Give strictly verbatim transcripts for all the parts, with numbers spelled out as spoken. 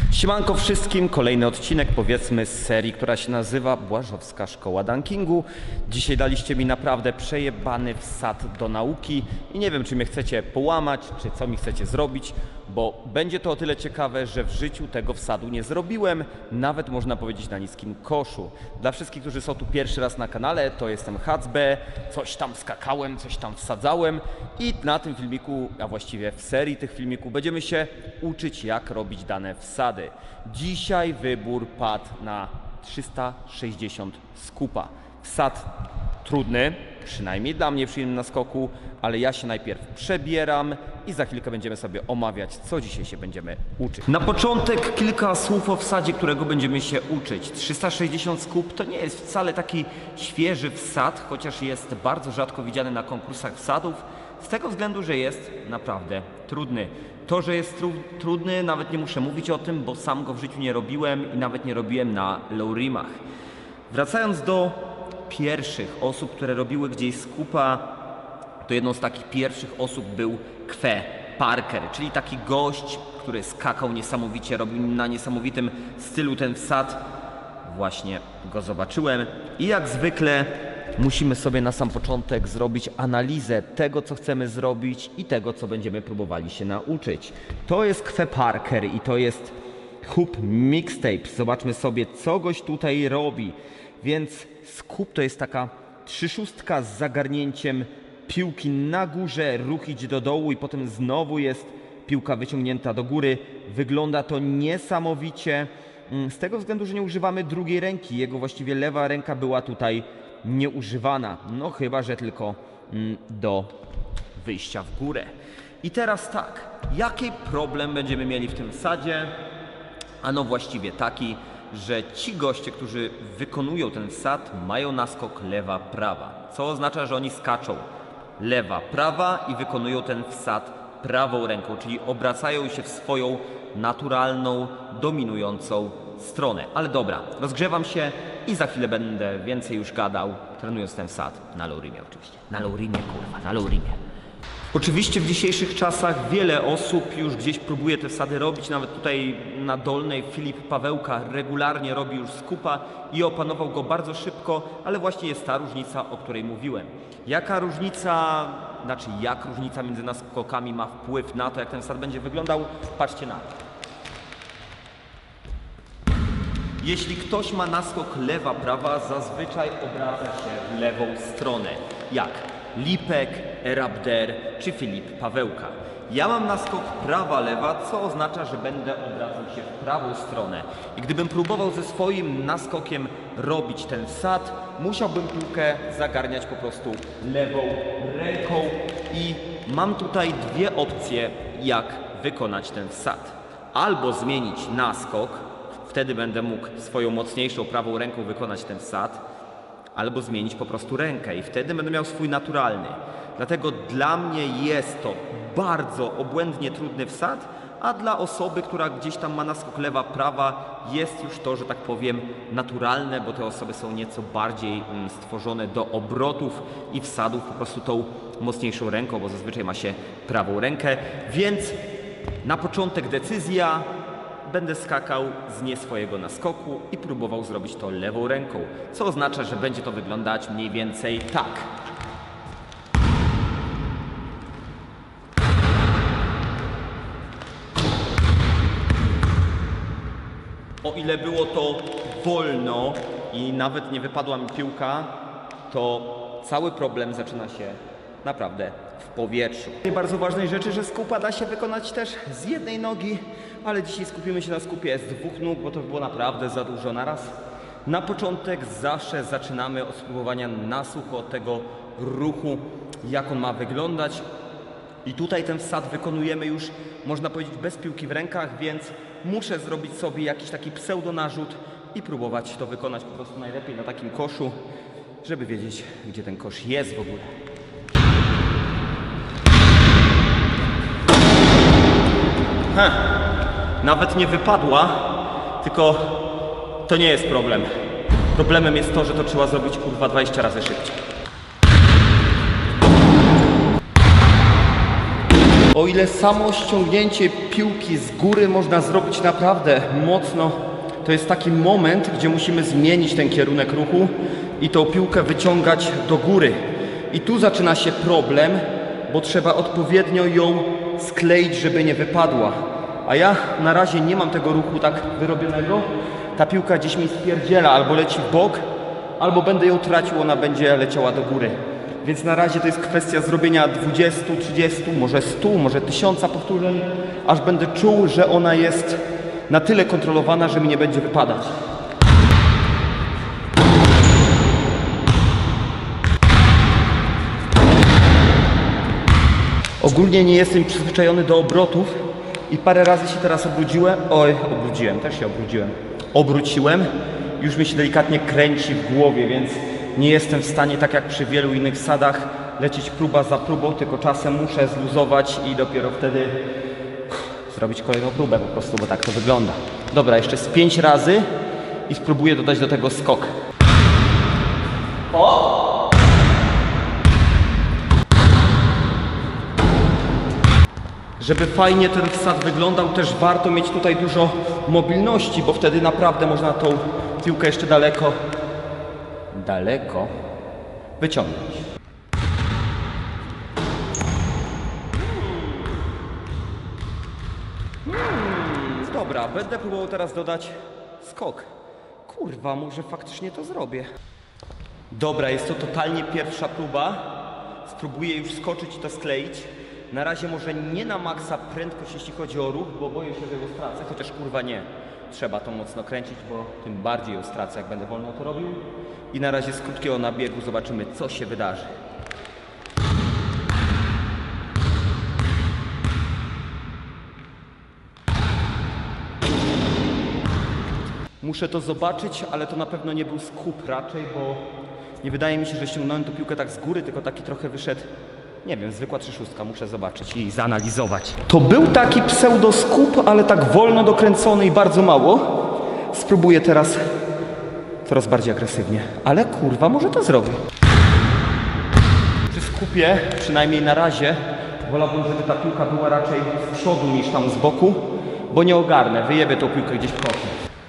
Siemanko wszystkim, kolejny odcinek powiedzmy z serii, która się nazywa Błażowska Szkoła Dunkingu. Dzisiaj daliście mi naprawdę przejebany wsad do nauki i nie wiem, czy mnie chcecie połamać, czy co mi chcecie zrobić, bo będzie to o tyle ciekawe, że w życiu tego wsadu nie zrobiłem, nawet można powiedzieć na niskim koszu. Dla wszystkich, którzy są tu pierwszy raz na kanale, to jestem Hacb, coś tam skakałem, coś tam wsadzałem i na tym filmiku, a właściwie w serii tych filmików będziemy się uczyć, jak robić dane wsady. Dzisiaj wybór padł na trzysta sześćdziesiąt skupa. Wsad trudny, przynajmniej dla mnie przy innym naskoku, ale ja się najpierw przebieram i za chwilkę będziemy sobie omawiać, co dzisiaj się będziemy uczyć. Na początek kilka słów o wsadzie, którego będziemy się uczyć. trzysta sześćdziesiąt skup to nie jest wcale taki świeży wsad, chociaż jest bardzo rzadko widziany na konkursach wsadów, z tego względu, że jest naprawdę trudny. To, że jest tru trudny, nawet nie muszę mówić o tym, bo sam go w życiu nie robiłem i nawet nie robiłem na low rimach. Wracając do pierwszych osób, które robiły gdzieś skupa, to jedną z takich pierwszych osób był Kwe Parker, czyli taki gość, który skakał niesamowicie, robił na niesamowitym stylu ten wsad. Właśnie go zobaczyłem i jak zwykle musimy sobie na sam początek zrobić analizę tego, co chcemy zrobić i tego, co będziemy próbowali się nauczyć. To jest Kwe Parker i to jest Hoop Mixtape. Zobaczmy sobie, co goś tutaj robi. Więc skup to jest taka trzyszustka z zagarnięciem piłki na górze, ruch idzie do dołu i potem znowu jest piłka wyciągnięta do góry. Wygląda to niesamowicie z tego względu, że nie używamy drugiej ręki. Jego właściwie lewa ręka była tutaj nieużywana. No chyba, że tylko do wyjścia w górę. I teraz tak, jaki problem będziemy mieli w tym wsadzie? Ano właściwie taki, że ci goście, którzy wykonują ten wsad, mają naskok lewa-prawa. Co oznacza, że oni skaczą lewa-prawa i wykonują ten wsad prawą ręką, czyli obracają się w swoją naturalną, dominującą stronę. Ale dobra, rozgrzewam się i za chwilę będę więcej już gadał, trenując ten wsad na low rimie oczywiście. Na low rimie, kurwa, na low rimie. Oczywiście w dzisiejszych czasach wiele osób już gdzieś próbuje te wsady robić, nawet tutaj na dolnej Filip Pawełka regularnie robi już skupa i opanował go bardzo szybko, ale właśnie jest ta różnica, o której mówiłem. Jaka różnica, znaczy jak różnica między naskokami ma wpływ na to, jak ten wsad będzie wyglądał? Patrzcie na to. Jeśli ktoś ma naskok lewa-prawa, zazwyczaj obraca się w lewą stronę, jak Lipek, Erabder czy Filip Pawełka. Ja mam naskok prawa-lewa, co oznacza, że będę obracał się w prawą stronę. I gdybym próbował ze swoim naskokiem robić ten wsad, musiałbym piłkę zagarniać po prostu lewą ręką i mam tutaj dwie opcje, jak wykonać ten wsad. Albo zmienić naskok, wtedy będę mógł swoją mocniejszą prawą ręką wykonać ten wsad, albo zmienić po prostu rękę i wtedy będę miał swój naturalny. Dlatego dla mnie jest to bardzo obłędnie trudny wsad, a dla osoby, która gdzieś tam ma naskok lewa-prawa, jest już to, że tak powiem, naturalne, bo te osoby są nieco bardziej stworzone do obrotów i wsadów po prostu tą mocniejszą ręką, bo zazwyczaj ma się prawą rękę. Więc na początek decyzja. Będę skakał z nie swojego naskoku i próbował zrobić to lewą ręką, co oznacza, że będzie to wyglądać mniej więcej tak. O ile było to wolno i nawet nie wypadła mi piłka, to cały problem zaczyna się naprawdę w powietrzu. Bardzo ważnej rzeczy, że skupa da się wykonać też z jednej nogi, ale dzisiaj skupimy się na skupie z dwóch nóg, bo to było naprawdę za dużo naraz. Na początek zawsze zaczynamy od spróbowania na sucho tego ruchu, jak on ma wyglądać. I tutaj ten wsad wykonujemy już, można powiedzieć, bez piłki w rękach, więc muszę zrobić sobie jakiś taki pseudonarzut i próbować to wykonać po prostu najlepiej na takim koszu, żeby wiedzieć, gdzie ten kosz jest w ogóle. Heh. Nawet nie wypadła, tylko to nie jest problem. Problemem jest to, że to trzeba zrobić kurwa dwadzieścia razy szybciej. O ile samo ściągnięcie piłki z góry można zrobić naprawdę mocno, to jest taki moment, gdzie musimy zmienić ten kierunek ruchu i tą piłkę wyciągać do góry. I tu zaczyna się problem, bo trzeba odpowiednio ją skleić, żeby nie wypadła. A ja na razie nie mam tego ruchu tak wyrobionego. Ta piłka gdzieś mi spierdziela, albo leci w bok, albo będę ją tracił, ona będzie leciała do góry. Więc na razie to jest kwestia zrobienia dwudziestu, trzydziestu, może stu, może tysiąca powtórzeń, aż będę czuł, że ona jest na tyle kontrolowana, że mi nie będzie wypadać. Ogólnie nie jestem przyzwyczajony do obrotów i parę razy się teraz obrudziłem. Oj, obrudziłem, też się obrudziłem. Obróciłem, już mi się delikatnie kręci w głowie, więc nie jestem w stanie, tak jak przy wielu innych sadach, lecieć próba za próbą, tylko czasem muszę zluzować i dopiero wtedy zrobić kolejną próbę po prostu, bo tak to wygląda. Dobra, jeszcze z pięć razy i spróbuję dodać do tego skok. O! Żeby fajnie ten wsad wyglądał, też warto mieć tutaj dużo mobilności, bo wtedy naprawdę można tą piłkę jeszcze daleko, daleko wyciągnąć. Hmm, dobra, będę próbował teraz dodać skok. Kurwa, może faktycznie to zrobię. Dobra, jest to totalnie pierwsza próba. Spróbuję już skoczyć i to skleić. Na razie może nie na maksa prędkość, jeśli chodzi o ruch, bo boję się, że ją stracę, chociaż kurwa nie. Trzeba to mocno kręcić, bo tym bardziej ją stracę, jak będę wolno to robił. I na razie z krótkiego nabiegu zobaczymy, co się wydarzy. Muszę to zobaczyć, ale to na pewno nie był skup raczej, bo nie wydaje mi się, że ściągnąłem tę piłkę tak z góry, tylko taki trochę wyszedł. Nie wiem, zwykła trzy szóstka, muszę zobaczyć i zanalizować. To był taki pseudoskup, ale tak wolno dokręcony i bardzo mało. Spróbuję teraz coraz bardziej agresywnie, ale kurwa, może to zrobię. Przy skupie, przynajmniej na razie, wolałbym, żeby ta piłka była raczej z przodu niż tam z boku, bo nie ogarnę, wyjebię tą piłkę gdzieś w koszu.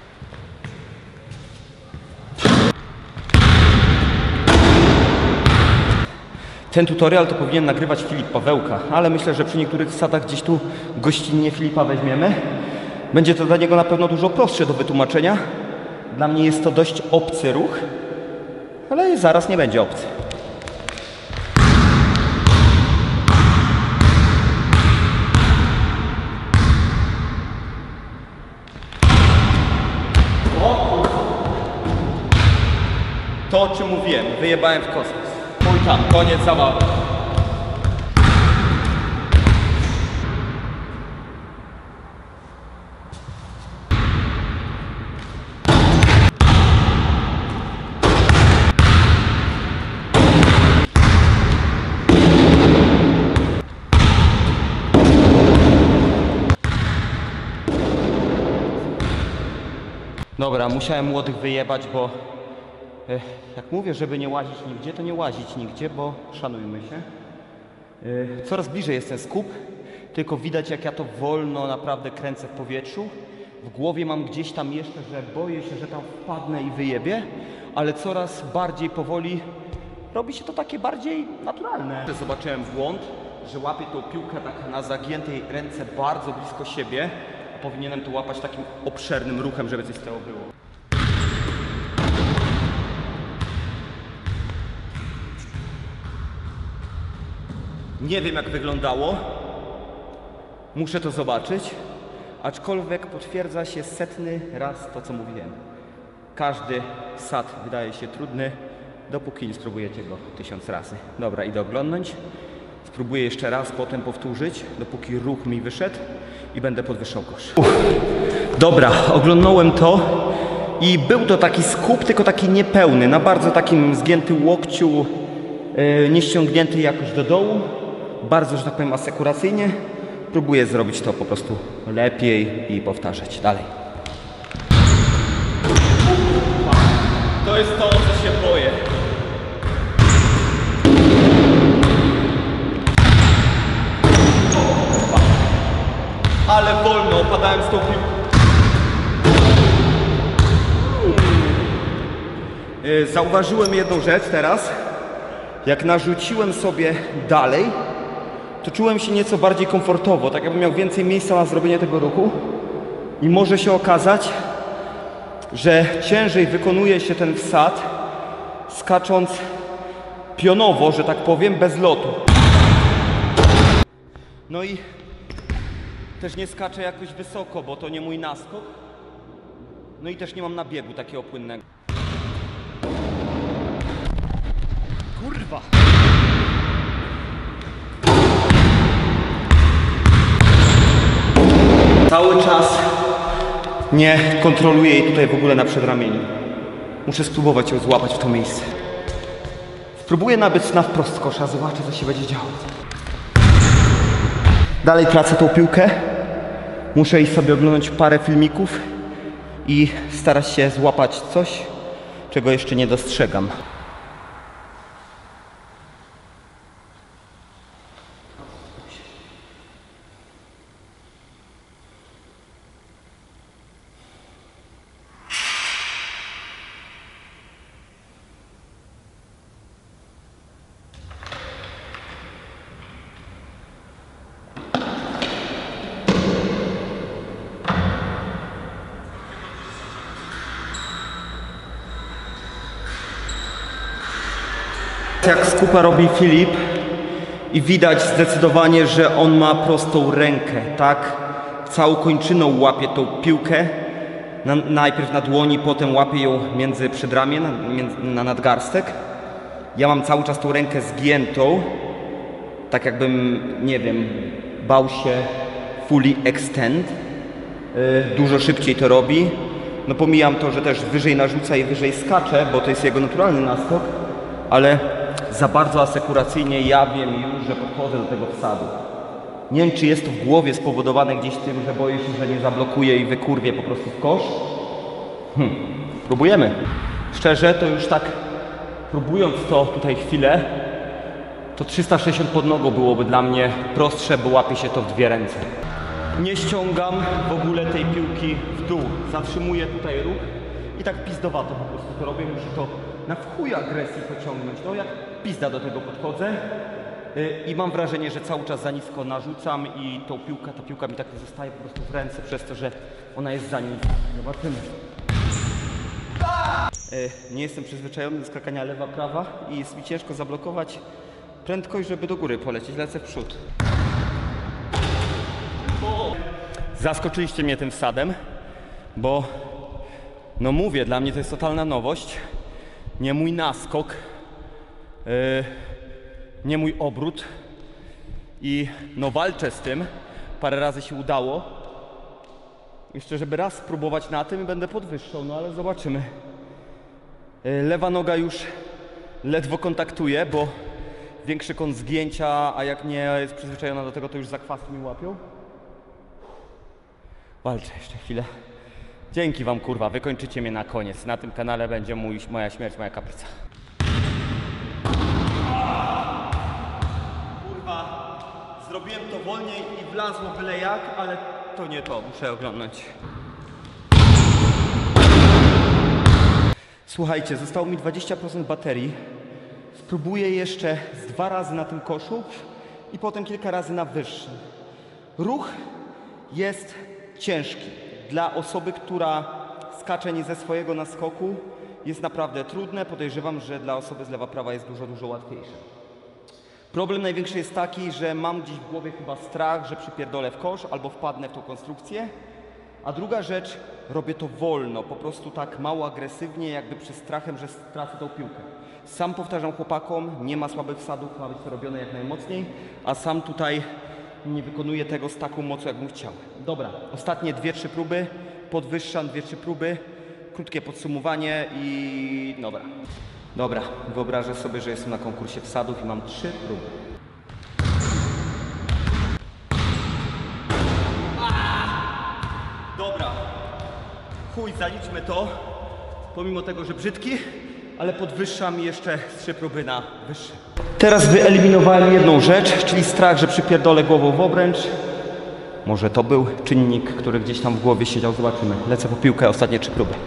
Ten tutorial to powinien nagrywać Filip Pawełka, ale myślę, że przy niektórych wsadach gdzieś tu gościnnie Filipa weźmiemy. Będzie to dla niego na pewno dużo prostsze do wytłumaczenia. Dla mnie jest to dość obcy ruch, ale zaraz nie będzie obcy. To, o czym mówiłem, wyjebałem w kosmos. Mój tam, koniec zabawy. Dobra, musiałem młodych wyjebać, bo jak mówię, żeby nie łazić nigdzie, to nie łazić nigdzie, bo szanujmy się. Coraz bliżej jest ten skup, tylko widać, jak ja to wolno naprawdę kręcę w powietrzu. W głowie mam gdzieś tam jeszcze, że boję się, że tam wpadnę i wyjebię, ale coraz bardziej powoli robi się to takie bardziej naturalne. Zobaczyłem błąd, że łapię tą piłkę tak na zagiętej ręce bardzo blisko siebie, a powinienem to łapać takim obszernym ruchem, żeby coś z tego było. Nie wiem, jak wyglądało, muszę to zobaczyć, aczkolwiek potwierdza się setny raz to, co mówiłem. Każdy sad wydaje się trudny, dopóki nie spróbujecie go tysiąc razy. Dobra, idę oglądnąć, spróbuję jeszcze raz, potem powtórzyć, dopóki ruch mi wyszedł i będę podwyższał kosz. Uff. Dobra, oglądałem to i był to taki skup, tylko taki niepełny, na bardzo takim zgiętym łokciu, yy, nie ściągnięty jakoś do dołu. Bardzo, że tak powiem, asekuracyjnie. Próbuję zrobić to po prostu lepiej i powtarzać dalej. To jest to, o co się boję. Ale wolno opadałem z tą piłką. Yy, zauważyłem jedną rzecz teraz. Jak narzuciłem sobie dalej, to czułem się nieco bardziej komfortowo, tak jakbym miał więcej miejsca na zrobienie tego ruchu. I może się okazać, że ciężej wykonuje się ten wsad, skacząc pionowo, że tak powiem, bez lotu. No i też nie skaczę jakoś wysoko, bo to nie mój naskok. No i też nie mam nabiegu takiego płynnego. Kurwa! Cały czas nie kontroluję jej tutaj w ogóle na przedramieniu. Muszę spróbować ją złapać w to miejsce. Spróbuję nabyć na wprost kosza, zobaczę, co się będzie działo. Dalej tracę tą piłkę. Muszę iść sobie oglądać parę filmików i starać się złapać coś, czego jeszcze nie dostrzegam. Jak skupa robi Filip i widać zdecydowanie, że on ma prostą rękę, tak? Całą kończyną łapie tą piłkę, na, najpierw na dłoni, potem łapie ją między przedramię, na, na nadgarstek. Ja mam cały czas tą rękę zgiętą, tak jakbym, nie wiem, bał się fully extend. Yy, dużo szybciej to robi. No pomijam to, że też wyżej narzuca i wyżej skacze, bo to jest jego naturalny naskok, ale za bardzo asekuracyjnie ja wiem już, że podchodzę do tego wsadu. Nie wiem, czy jest to w głowie spowodowane gdzieś tym, że boję się, że nie zablokuję i wykurwię po prostu w kosz. Hm. Próbujemy. Szczerze, to już tak próbując to tutaj chwilę, to trzysta sześćdziesiąt pod nogą byłoby dla mnie prostsze, bo łapie się to w dwie ręce. Nie ściągam w ogóle tej piłki w dół. Zatrzymuję tutaj ruch i tak pizdowato po prostu to robię. Muszę to na wchuj agresji pociągnąć. No jak pizda do tego podchodzę yy, i mam wrażenie, że cały czas za nisko narzucam i tą piłkę, ta piłka mi tak zostaje po prostu w ręce przez to, że ona jest za nisko. Zobaczymy. Yy, nie jestem przyzwyczajony do skakania lewa-prawa i jest mi ciężko zablokować prędkość, żeby do góry polecieć. Lecę w przód. Zaskoczyliście mnie tym wsadem, bo no mówię, dla mnie to jest totalna nowość. Nie mój naskok, yy, nie mój obrót i no walczę z tym. Parę razy się udało. Jeszcze żeby raz spróbować na tym, będę podwyższał, no ale zobaczymy. Yy, lewa noga już ledwo kontaktuje, bo większy kąt zgięcia, a jak nie jest przyzwyczajona do tego, to już zakwasy mi łapią. Walczę jeszcze chwilę. Dzięki wam, kurwa, wykończycie mnie na koniec. Na tym kanale będzie mój, moja śmierć, moja kapryca. Kurwa, zrobiłem to wolniej i wlazło byle jak, ale to nie to, muszę oglądać. Słuchajcie, zostało mi dwadzieścia procent baterii. Spróbuję jeszcze z dwa razy na tym koszu i potem kilka razy na wyższym. Ruch jest ciężki. Dla osoby, która skacze nie ze swojego naskoku, jest naprawdę trudne. Podejrzewam, że dla osoby z lewa-prawa jest dużo, dużo łatwiejsze. Problem największy jest taki, że mam gdzieś w głowie chyba strach, że przypierdolę w kosz albo wpadnę w tą konstrukcję. A druga rzecz, robię to wolno, po prostu tak mało agresywnie, jakby przez strachem, że stracę tą piłkę. Sam powtarzam chłopakom, nie ma słabych wsadów, ma być to robione jak najmocniej, a sam tutaj nie wykonuję tego z taką mocą, jakbym chciał. Dobra, ostatnie dwie, trzy próby, podwyższam dwie, trzy próby, krótkie podsumowanie i dobra. Dobra, wyobrażę sobie, że jestem na konkursie wsadów i mam trzy próby. Dobra, chuj, zaliczmy to, pomimo tego, że brzydki, ale podwyższam jeszcze z trzy próby na wyższe. Teraz wyeliminowałem jedną rzecz, czyli strach, że przypierdolę głową w obręcz. Może to był czynnik, który gdzieś tam w głowie siedział. Zobaczymy. Lecę po piłkę, ostatnie trzy próby.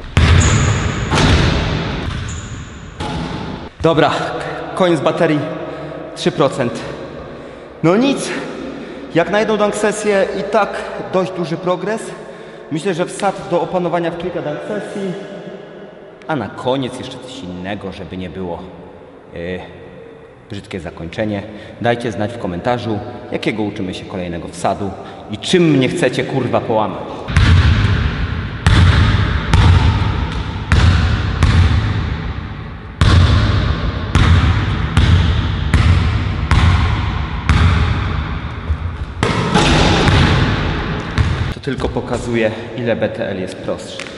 Dobra, koniec baterii, trzy procent. No nic, jak na jedną dunk sesję i tak dość duży progres. Myślę, że wsad do opanowania w kilka dunk sesji. A na koniec jeszcze coś innego, żeby nie było yy, brzydkie zakończenie. Dajcie znać w komentarzu, jakiego uczymy się kolejnego wsadu i czym mnie chcecie kurwa połamać. To tylko pokazuje, ile B T L jest prostszy.